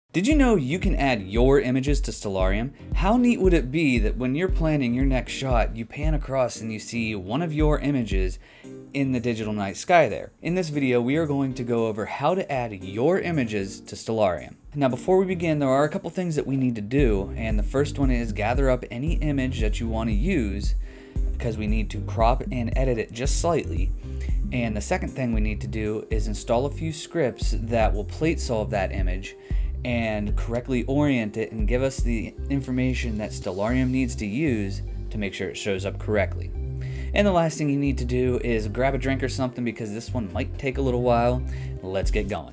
Did you know you can add your images to Stellarium? How neat would it be that when you're planning your next shot, you pan across and you see one of your images in the digital night sky there? In this video, we are going to go over how to add your images to Stellarium. Now, before we begin, there are a couple things that we need to do, and the first one is gather up any image that you want to use, because we need to crop and edit it just slightly. And the second thing we need to do is install a few scripts that will plate solve that image and correctly orient it and give us the information that Stellarium needs to use to make sure it shows up correctly. And the last thing you need to do is grab a drink or something, because this one might take a little while. Let's get going.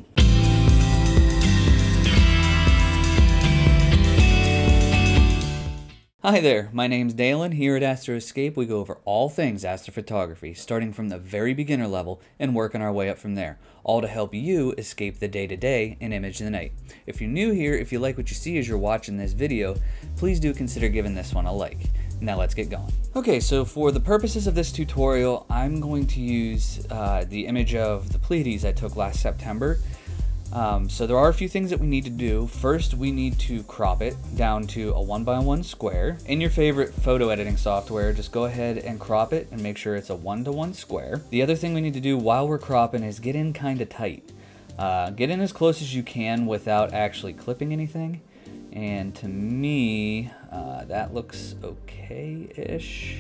Hi there, my name's Dalen. Here at Astro Escape, we go over all things astrophotography, starting from the very beginner level and working our way up from there, all to help you escape the day-to-day and image the night. If you're new here, if you like what you see as you're watching this video, please do consider giving this one a like. Now let's get going. Okay, so for the purposes of this tutorial, I'm going to use the image of the Pleiades I took last September. So there are a few things that we need to do. First, we need to crop it down to a 1x1 square. In your favorite photo editing software, just go ahead and crop it and make sure it's a 1-to-1 square. The other thing we need to do while we're cropping is get in kind of tight. Get in as close as you can without actually clipping anything. And to me, that looks okay-ish.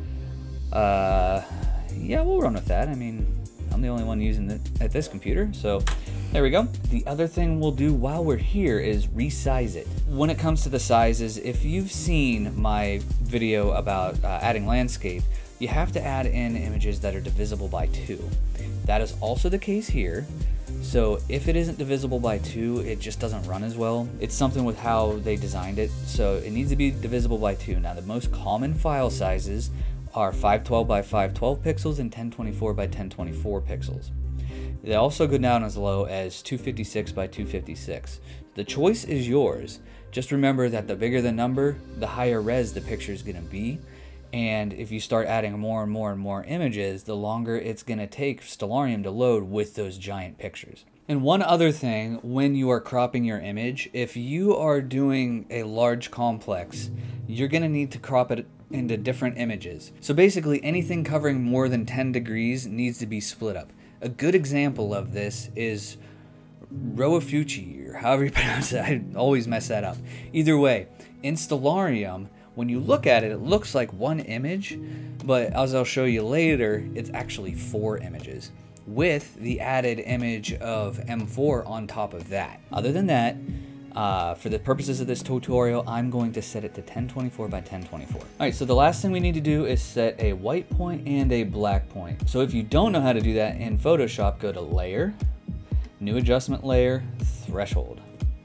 Yeah, we'll run with that. I mean, I'm the only one using it at this computer, so there we go. The other thing we'll do while we're here is resize it. When it comes to the sizes, if you've seen my video about adding landscape, you have to add in images that are divisible by 2. That is also the case here. So if it isn't divisible by 2, it just doesn't run as well. It's something with how they designed it, so it needs to be divisible by 2. Now, the most common file sizes are 512 by 512 pixels and 1024 by 1024 pixels. They also go down as low as 256 by 256. The choice is yours. Just remember that the bigger the number, the higher res the picture is going to be. And if you start adding more and more and more images, the longer it's going to take Stellarium to load with those giant pictures. And one other thing, when you are cropping your image, if you are doing a large complex, you're going to need to crop it into different images. So basically anything covering more than 10 degrees needs to be split up. A good example of this is Roafuchi, or however you pronounce it. I always mess that up. Either way, in Stellarium, when you look at it, it looks like one image, but as I'll show you later, it's actually 4 images, with the added image of M4 on top of that. Other than that, for the purposes of this tutorial, I'm going to set it to 1024 by 1024. All right, so the last thing we need to do is set a white point and a black point. So if you don't know how to do that in Photoshop, go to Layer, New Adjustment Layer, Threshold.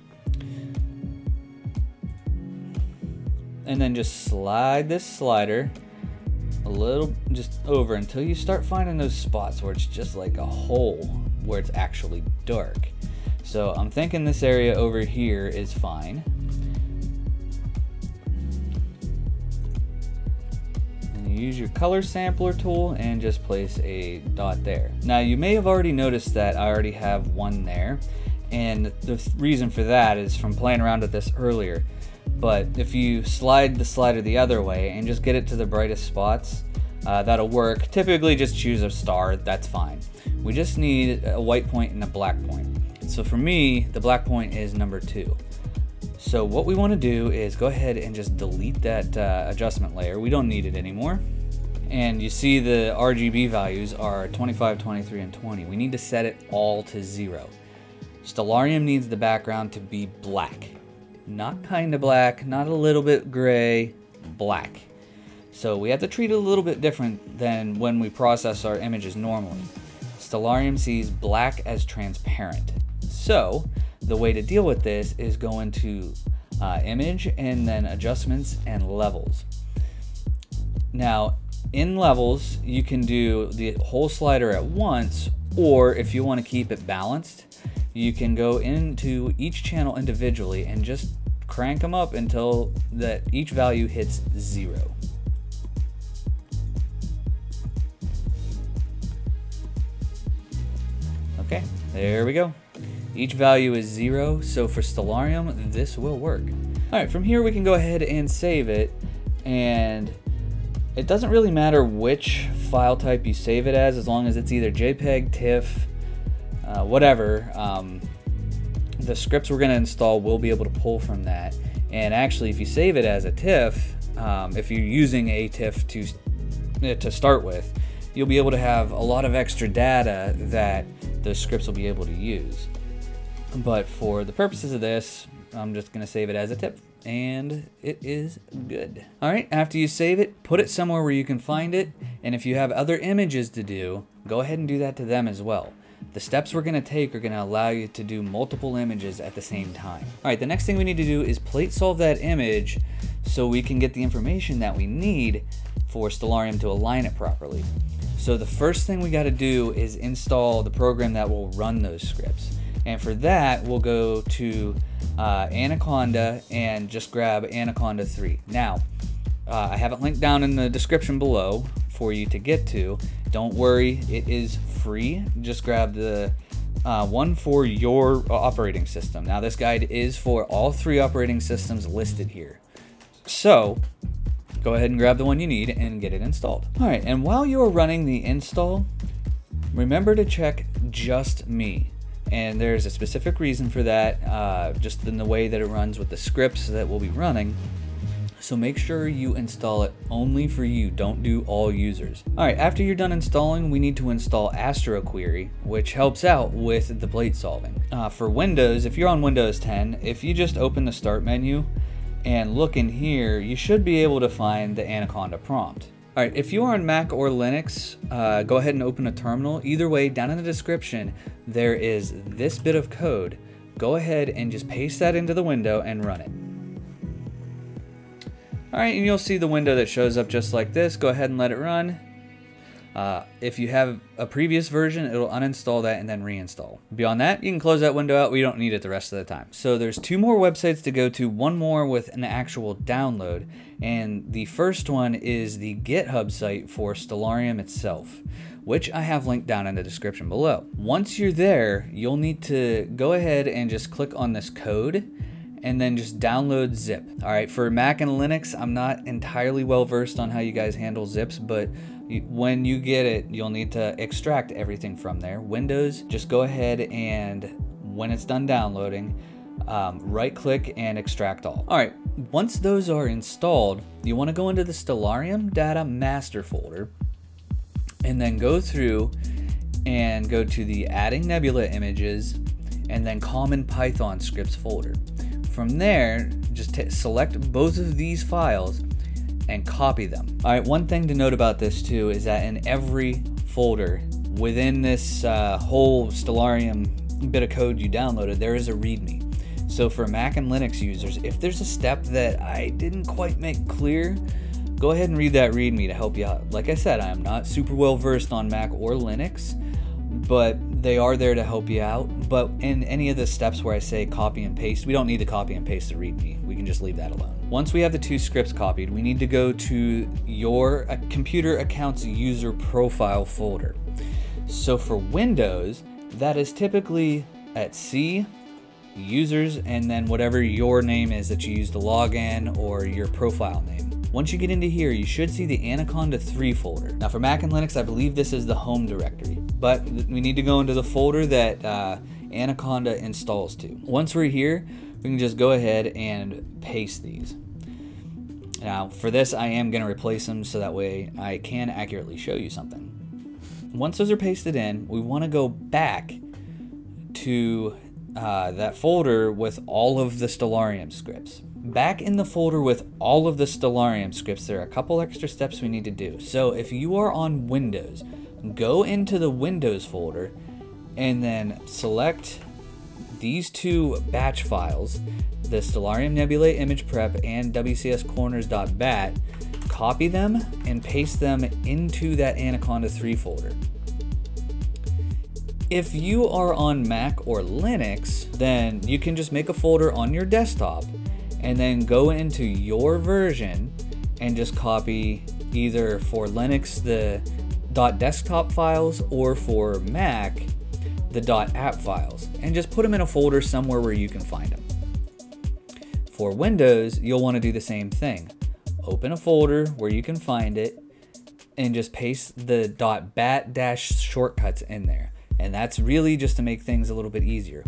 And then just slide this slider a little just over until you start finding those spots where it's just like a hole where it's actually dark. So I'm thinking this area over here is fine. And you use your color sampler tool and just place a dot there. Now you may have already noticed that I already have one there, and the reason for that is from playing around with this earlier. But if you slide the slider the other way and just get it to the brightest spots, that'll work. Typically just choose a star, that's fine. We just need a white point and a black point. So for me, the black point is number 2. So what we want to do is go ahead and just delete that adjustment layer. We don't need it anymore. And you see the RGB values are 25, 23, and 20. We need to set it all to 0. Stellarium needs the background to be black. Not kind of black, not a little bit gray, black. So we have to treat it a little bit different than when we process our images normally. Stellarium sees black as transparent. So the way to deal with this is go into Image and then Adjustments and Levels. Now in Levels, you can do the whole slider at once, or if you want to keep it balanced, you can go into each channel individually and just crank them up until that each value hits 0. Okay, there we go. Each value is 0, so for Stellarium, this will work. All right, from here we can go ahead and save it, and it doesn't really matter which file type you save it as long as it's either JPEG, TIFF, whatever. The scripts we're going to install will be able to pull from that. And actually, if you save it as a TIFF, if you're using a TIFF to start with, you'll be able to have a lot of extra data that those scripts will be able to use. But for the purposes of this, I'm just going to save it as a TIFF, and it is good. All right, after you save it, put it somewhere where you can find it, and if you have other images to do, go ahead and do that to them as well. The steps we're going to take are going to allow you to do multiple images at the same time. All right, the next thing we need to do is plate solve that image so we can get the information that we need for Stellarium to align it properly. So the first thing we got to do is install the program that will run those scripts. And for that, we'll go to Anaconda and just grab Anaconda 3. Now, I have it linked down in the description below for you to get to. Don't worry, it is free. Just grab the one for your operating system. Now, this guide is for all 3 operating systems listed here. So, go ahead and grab the one you need and get it installed. All right, and while you're running the install, remember to check just me. And there's a specific reason for that, just in the way that it runs with the scripts that we'll be running. So make sure you install it only for you, don't do all users. All right, after you're done installing, we need to install Astroquery, which helps out with the plate solving. For Windows, if you're on Windows 10, if you just open the start menu and look in here, you should be able to find the Anaconda prompt. All right, if you are on Mac or Linux, go ahead and open a terminal. Either way, down in the description, there is this bit of code. Go ahead and just paste that into the window and run it. All right, and you'll see the window that shows up just like this. Go ahead and let it run. If you have a previous version, it'll uninstall that and then reinstall. Beyond that, you can close that window out. We don't need it the rest of the time. So there's 2 more websites to go to, one more with an actual download. And the first one is the GitHub site for Stellarium itself, which I have linked down in the description below. Once you're there, you'll need to go ahead and just click on this code and then just download zip. All right, for Mac and Linux, I'm not entirely well versed on how you guys handle zips, but when you get it, you'll need to extract everything from there. Windows, just go ahead and when it's done downloading, right click and extract all. All right, once those are installed, you wanna go into the Stellarium data master folder and then go through and go to the adding nebula images and then common Python scripts folder. From there, just select both of these files and copy them. All right, one thing to note about this too is that in every folder within this whole Stellarium bit of code you downloaded, there is a README. So for Mac and Linux users, if there's a step that I didn't quite make clear, go ahead and read that README to help you out. Like I said, I am not super well versed on Mac or Linux, but they are there to help you out. But in any of the steps where I say copy and paste, we don't need to copy and paste the README. We can just leave that alone. Once we have the 2 scripts copied, we need to go to your computer account's user profile folder. So for Windows, that is typically at C, users, and then whatever your name is that you use to log in or your profile name. Once you get into here, you should see the Anaconda 3 folder. Now for Mac and Linux, I believe this is the home directory, but we need to go into the folder that Anaconda installs to. Once we're here, we can just go ahead and paste these. Now for this, I am gonna replace them so that way I can accurately show you something. Once those are pasted in, we wanna go back to that folder with all of the Stellarium scripts. Back in the folder with all of the Stellarium scripts, there are a couple extra steps we need to do. So if you are on Windows, go into the Windows folder and then select these 2 batch files, the Stellarium Nebulae Image Prep and wcscorners.bat, copy them and paste them into that Anaconda 3 folder. If you are on Mac or Linux, then you can just make a folder on your desktop and then go into your version and just copy either for Linux the .desktop files or for Mac the .app files and just put them in a folder somewhere where you can find them. For Windows, you'll want to do the same thing. Open a folder where you can find it and just paste the .bat- shortcuts in there. And that's really just to make things a little bit easier.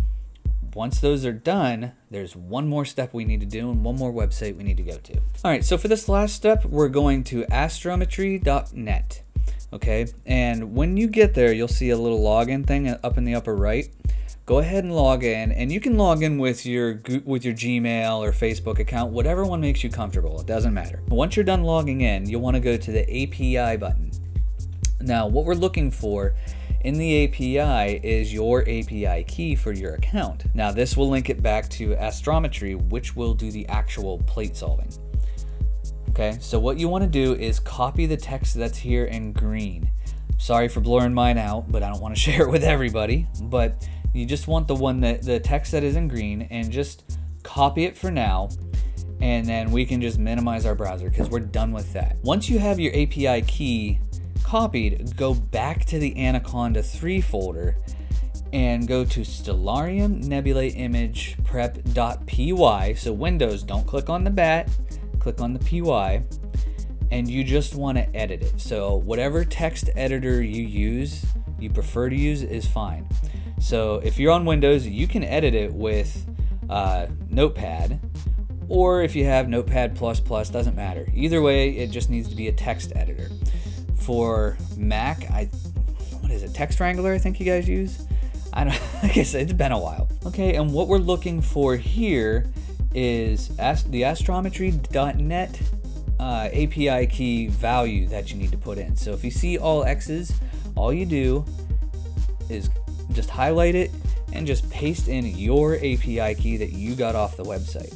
Once those are done, there's one more step we need to do and one more website we need to go to. All right, so for this last step, we're going to astrometry.net. Okay, and when you get there, you'll see a little login thing up in the upper right. Go ahead and log in, and you can log in with your Gmail or Facebook account, whatever one makes you comfortable. It doesn't matter. Once you're done logging in, you'll want to go to the API button. Now, what we're looking for in the API is your API key for your account. Now, this will link it back to Astrometry, which will do the actual plate solving. Okay, so what you want to do is copy the text that's here in green. Sorry for blurring mine out, but I don't want to share it with everybody. But you just want the text that is in green, and just copy it for now. And then we can just minimize our browser because we're done with that. Once you have your API key copied, go back to the Anaconda 3 folder and go to Stellarium Nebulae Image Prep.py. So Windows, don't click on the bat, click on the py, and you just want to edit it. So whatever text editor you prefer to use is fine. So if you're on Windows, you can edit it with Notepad, or if you have Notepad++, doesn't matter. Either way, it just needs to be a text editor. For Mac, what is it, Text Wrangler I think you guys use? I guess it's been a while. Okay, and what we're looking for here is the astrometry.net API key value that you need to put in. So if you see all X's, all you do is just highlight it and just paste in your API key that you got off the website.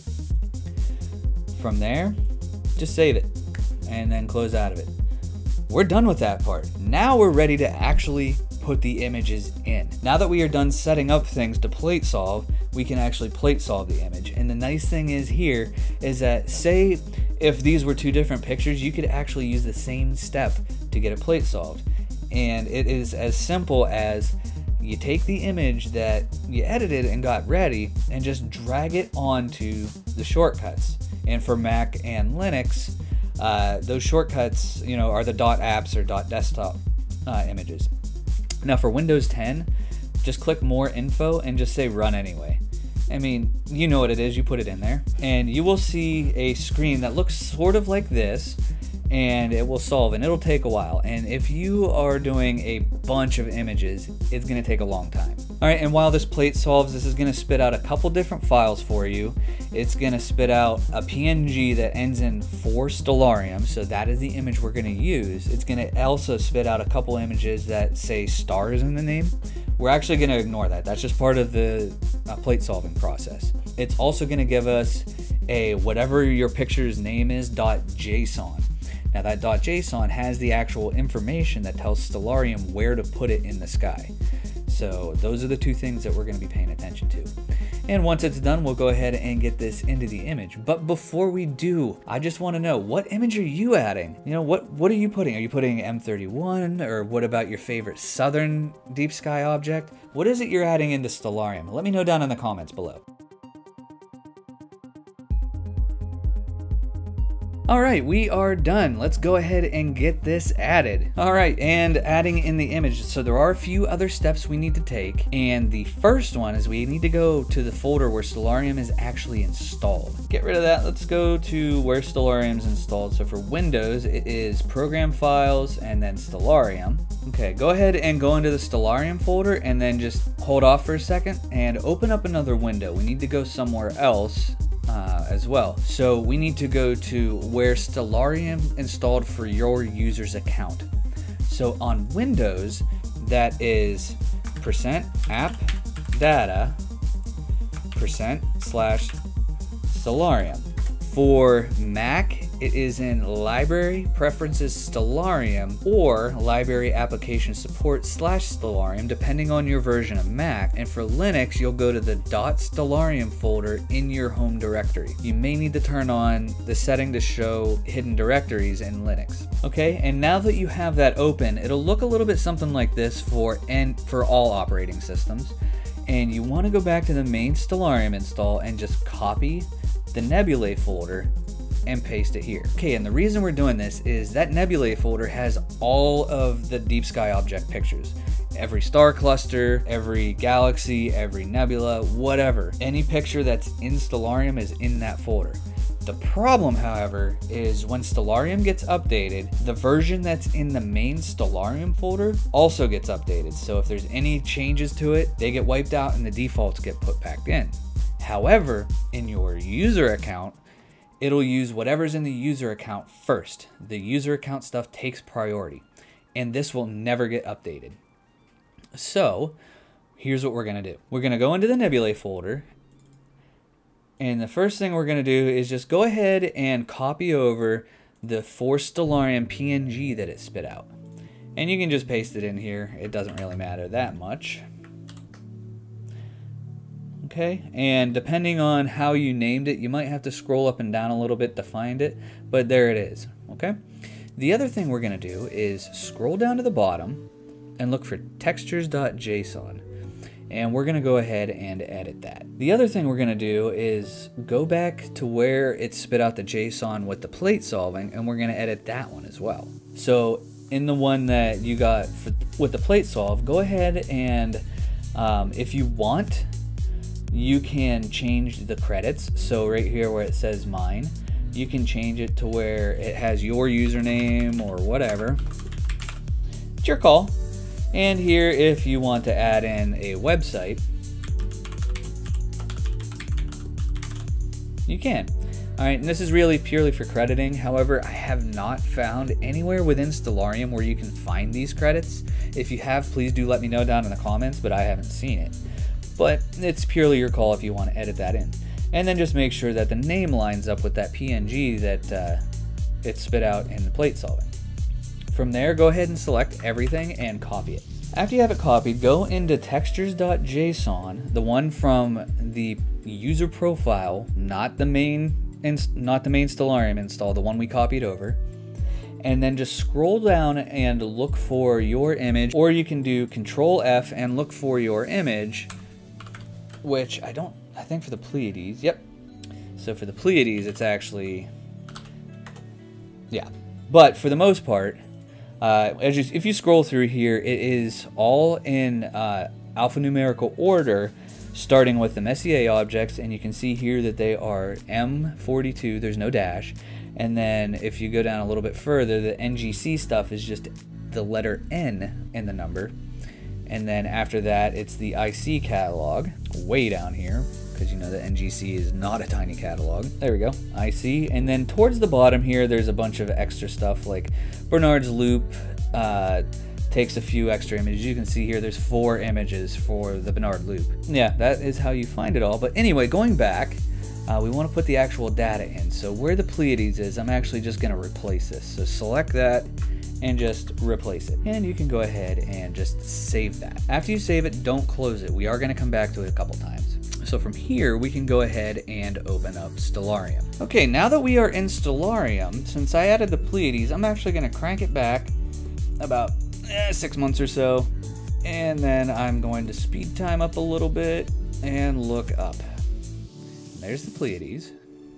From there, just save it and then close out of it. We're done with that part. Now we're ready to actually put the images in. Now that we are done setting up things to plate solve, we can actually plate solve the image. And the nice thing is here is that, say if these were two different pictures, you could actually use the same step to get it plate solved. And it is as simple as you take the image that you edited and got ready and just drag it onto the shortcuts. And for Mac and Linux, those shortcuts, are the .apps or .desktop images. Now for Windows 10, just click more info and just say run anyway. I mean, you know what it is, you put it in there, and you will see a screen that looks sort of like this, and it will solve, and it'll take a while. And if you are doing a bunch of images, it's gonna take a long time. All right, and while this plate solves, this is gonna spit out a couple different files for you. It's gonna spit out a PNG that ends in 4 Stellarium, so that is the image we're gonna use. It's gonna also spit out a couple images that say stars in the name. We're actually gonna ignore that. That's just part of the plate solving process. It's also gonna give us a whatever your picture's name is .json. Now that .json has the actual information that tells Stellarium where to put it in the sky. So those are the two things that we're going to be paying attention to. And once it's done, we'll go ahead and get this into the image. But before we do, I just want to know, what image are you adding? What are you putting? Are you putting M31, or what about your favorite southern deep sky object? What is it you're adding into Stellarium? Let me know down in the comments below. All right, we are done. Let's go ahead and get this added. All right, and adding in the image. So there are a few other steps we need to take. And the first one is we need to go to the folder where Stellarium is actually installed. Get rid of that. Let's go to where Stellarium is installed. So for Windows, it is Program Files and then Stellarium. Okay, go ahead and go into the Stellarium folder and then just hold off for a second and open up another window. We need to go somewhere else as well. So we need to go to where Stellarium installed for your user's account. So on Windows, that is %appdata %/Stellarium. For Mac it is in Library Preferences Stellarium or Library Application Support / Stellarium, depending on your version of Mac. And for Linux, you'll go to the .stellarium folder in your home directory. You may need to turn on the setting to show hidden directories in Linux. Okay, and now that you have that open, it'll look a little bit something like this for all operating systems. And you want to go back to the main Stellarium install and just copy the Nebulae folder and paste it here. Okay, and the reason we're doing this is that Nebulae folder has all of the deep sky object pictures. Every star cluster, every galaxy, every nebula, whatever. Any picture that's in Stellarium is in that folder. The problem, however, is when Stellarium gets updated, the version that's in the main Stellarium folder also gets updated. So if there's any changes to it, they get wiped out and the defaults get put back in. However, in your user account, it'll use whatever's in the user account first. The user account stuff takes priority, and this will never get updated. So here's what we're gonna do. We're gonna go into the Nebulae folder, and the first thing we're gonna do is just go ahead and copy over the for Stellarium PNG that it spit out. And you can just paste it in here. It doesn't really matter that much. Okay, and depending on how you named it, you might have to scroll up and down a little bit to find it, but there it is, okay? The other thing we're gonna do is scroll down to the bottom and look for textures.json. And we're gonna go ahead and edit that. The other thing we're gonna do is go back to where it spit out the JSON with the plate solving, and we're gonna edit that one as well. So in the one that you got with the plate solve, go ahead and if you want, you can change the credits. So right here where it says mine, you can change it to where it has your username or whatever. It's your call. And here, if you want to add in a website, you can. All right, and this is really purely for crediting. However, I have not found anywhere within Stellarium where you can find these credits. If you have, please do let me know down in the comments, but I haven't seen it. But it's purely your call if you want to edit that in. And then just make sure that the name lines up with that PNG that it spit out in the plate solving. From there, go ahead and select everything and copy it. After you have it copied, go into textures.json, the one from the user profile, not the main Stellarium install, the one we copied over. And then just scroll down and look for your image, or you can do Control F and look for your image, which I think for the Pleiades, yep. So for the Pleiades, it's actually, yeah. But for the most part, if you scroll through here, it is all in alphanumerical order, starting with the Messier objects, and you can see here that they are M42, there's no dash, and then if you go down a little bit further, the NGC stuff is just the letter N in the number, and then after that, it's the IC catalog, way down here, because you know the NGC is not a tiny catalog. There we go, IC. And then towards the bottom here, there's a bunch of extra stuff like Bernard's loop takes a few extra images. You can see here there's 4 images for the Bernard loop. Yeah, that is how you find it all. But anyway, going back, we want to put the actual data in. So where the Pleiades is, I'm actually just going to replace this. So select that and just replace it. And you can go ahead and just save that. After you save it, don't close it. We are going to come back to it a couple times. So from here, we can go ahead and open up Stellarium. Okay, now that we are in Stellarium, since I added the Pleiades, I'm actually going to crank it back about 6 months or so. And then I'm going to speed time up a little bit and look up. There's the Pleiades.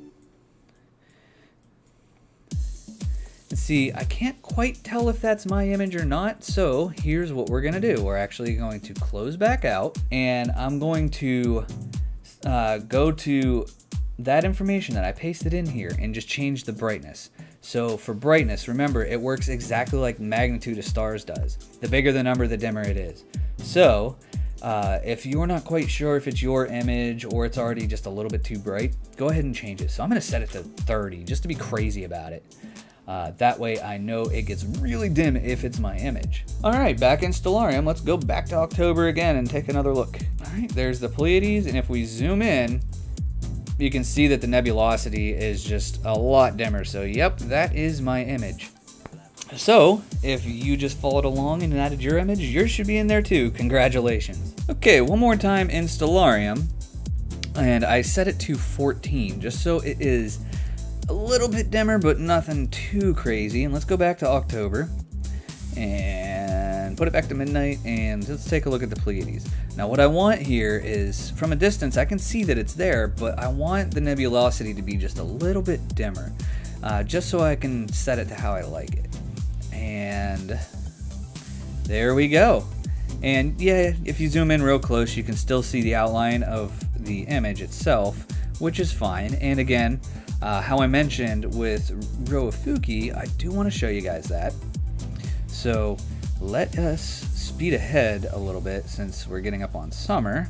See, I can't quite tell if that's my image or not, so here's what we're gonna do. We're actually going to close back out, and I'm going to go to that information that I pasted in here and just change the brightness. So for brightness, remember, it works exactly like magnitude of stars does. The bigger the number, the dimmer it is. So if you're not quite sure if it's your image or it's already just a little bit too bright, go ahead and change it. So I'm gonna set it to 30 just to be crazy about it. That way I know it gets really dim if it's my image. All right, back in Stellarium, let's go back to October again and take another look. All right, there's the Pleiades, and if we zoom in, you can see that the nebulosity is just a lot dimmer. So yep, that is my image. So if you just followed along and added your image, yours should be in there too. Congratulations. Okay, one more time in Stellarium, and I set it to 14 just so it is a little bit dimmer, but nothing too crazy. And let's go back to October and put it back to midnight, and let's take a look at the Pleiades. Now what I want here is, from a distance I can see that it's there, but I want the nebulosity to be just a little bit dimmer, just so I can set it to how I like it. And there we go. And yeah, if you zoom in real close, you can still see the outline of the image itself, which is fine. And again, how I mentioned with Roafuki, I do want to show you guys that. So let us speed ahead a little bit since we're getting up on summer,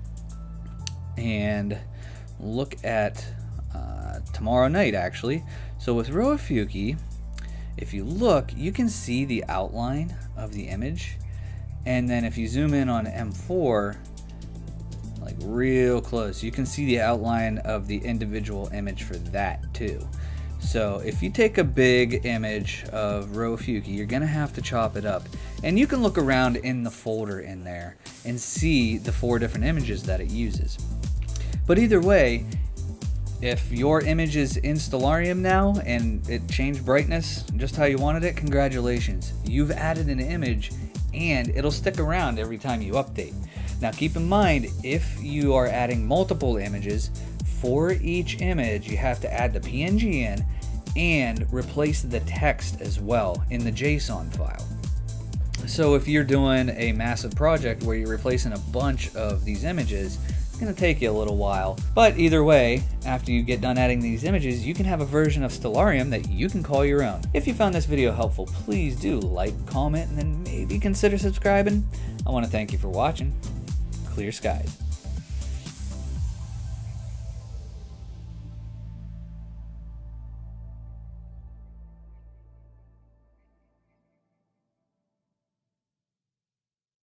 and look at tomorrow night actually. So with Roafuki, if you look, you can see the outline of the image, and then if you zoom in on M4, like real close, you can see the outline of the individual image for that too. So if you take a big image of Roafuki, you're gonna have to chop it up, and you can look around in the folder in there and see the 4 different images that it uses. But either way, if your image is in Stellarium now and it changed brightness just how you wanted it, congratulations. You've added an image and it'll stick around every time you update. Now keep in mind, if you are adding multiple images, for each image you have to add the PNG in and replace the text as well in the JSON file. So if you're doing a massive project where you're replacing a bunch of these images, it's going to take you a little while. But either way, after you get done adding these images, you can have a version of Stellarium that you can call your own. If you found this video helpful, please do like, comment, and then maybe consider subscribing. I want to thank you for watching. Clear skies.